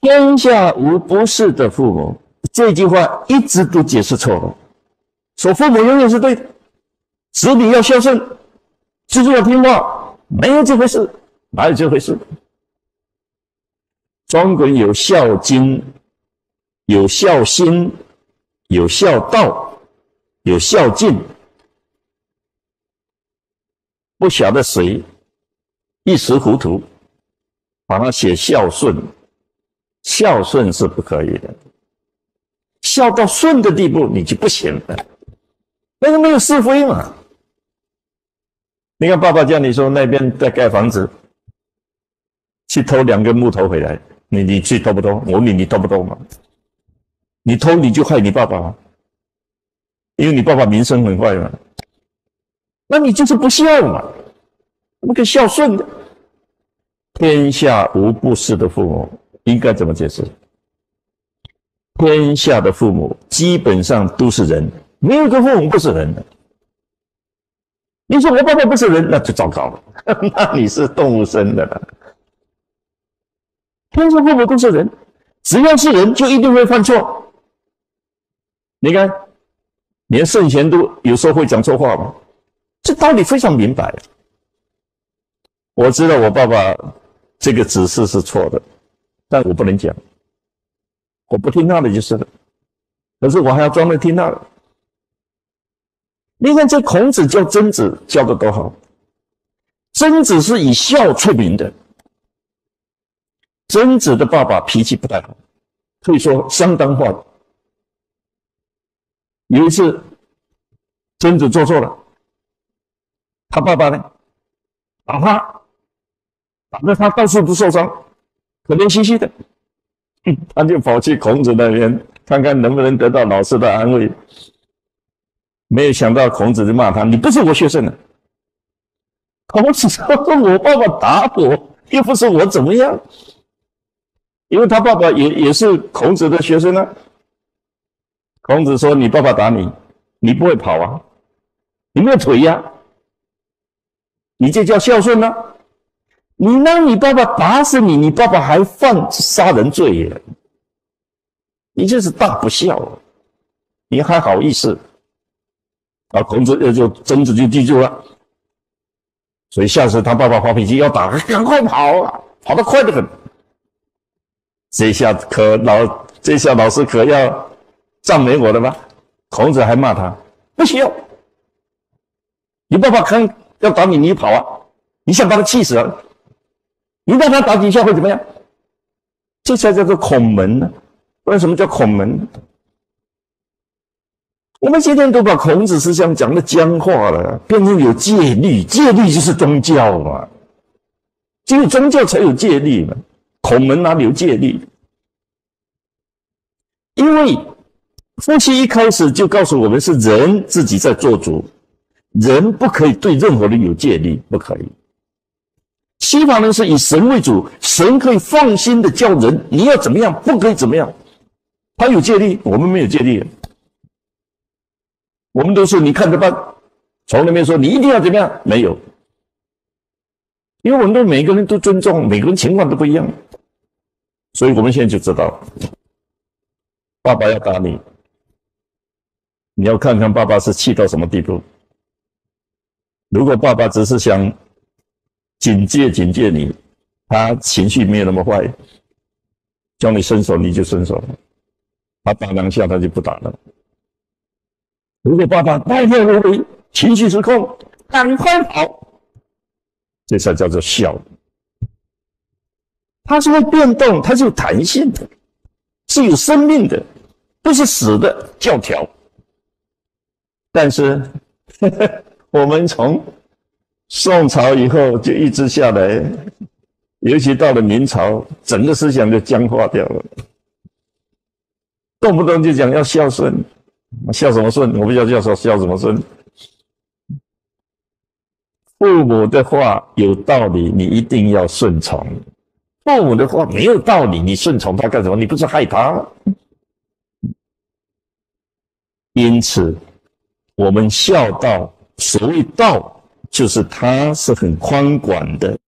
天下无不是的父母，这句话一直都解释错了。说父母永远是对的，子女要孝顺，知足要听话，没有这回事，哪有这回事？中国有孝经，有孝心，有孝道，有孝敬，不晓得谁一时糊涂把它写孝顺，孝顺是不可以的，孝到顺的地步你就不行了，那个没有是非嘛。你看爸爸叫你说那边在盖房子，去偷2根木头回来，你去偷不偷？我问你偷不偷嘛？你偷你就害你爸爸，因为你爸爸名声很坏嘛，那你就是不孝嘛，那个孝顺的。天下无不是的父母，应该怎么解释？天下的父母基本上都是人，没有一个父母不是人的。你说我爸爸不是人，那就糟糕了，那你是动物生的了。天下父母都是人，只要是人就一定会犯错。你看，连圣贤都有时候会讲错话嘛，这道理非常明白。我知道我爸爸这个指示是错的，但我不能讲，我不听他的就是了。可是我还要专门听他的。你看这孔子教曾子教的多好，曾子是以孝出名的。曾子的爸爸脾气不太好，可以说相当坏。有一次，曾子做错了，他爸爸呢，打他，打得他到处都受伤，可怜兮兮的。他就跑去孔子那边，看看能不能得到老师的安慰。没有想到孔子就骂他：“你不是我学生的。”孔子说：“我爸爸打我，又不是我怎么样。”因为他爸爸也是孔子的学生啊。孔子说：“你爸爸打你，你不会跑啊，你没有腿呀，你这叫孝顺啊。你让你爸爸打死你，你爸爸还犯杀人罪耶，你这是大不孝啊，你还好意思？”啊，孔子曾子就记住了，所以下次他爸爸发脾气要打，赶快跑啊，跑得快得很。这下老师可要赞美我了吧？孔子还骂他不需要，你爸爸看要打你，你跑啊，你想把他气死啊？你让他打几下会怎么样？这才叫做孔门呢。为什么叫孔门？我们今天都把孔子思想讲的僵化了，变成有戒律，戒律就是宗教嘛，只有宗教才有戒律嘛，孔门哪里有戒律？因为夫妻一开始就告诉我们是人自己在做主，人不可以对任何人有戒律，不可以。西方人是以神为主，神可以放心的叫人你要怎么样，不可以怎么样，他有戒律，我们没有戒律。我们都是你看着办，从来没有说你一定要怎么样，没有。因为我们都每个人都尊重，每个人情况都不一样，所以我们现在就知道，爸爸要打你，你要看看爸爸是气到什么地步。如果爸爸只是想警戒你，他情绪没有那么坏，叫你伸手你就伸手，他打2下他就不打了。如果爸爸太过无理，情绪失控，赶快跑，这才叫做孝。它是会变动，它是有弹性的，是有生命的，不是死的教条。但是我们从宋朝以后就一直下来，尤其到了明朝，整个思想就僵化掉了，动不动就讲要孝顺。孝什么顺？我不知道孝什么顺。父母的话有道理，你一定要顺从；父母的话没有道理，你顺从他干什么？你不是害他吗？因此，我们孝道，所谓道，就是它是很宽广的。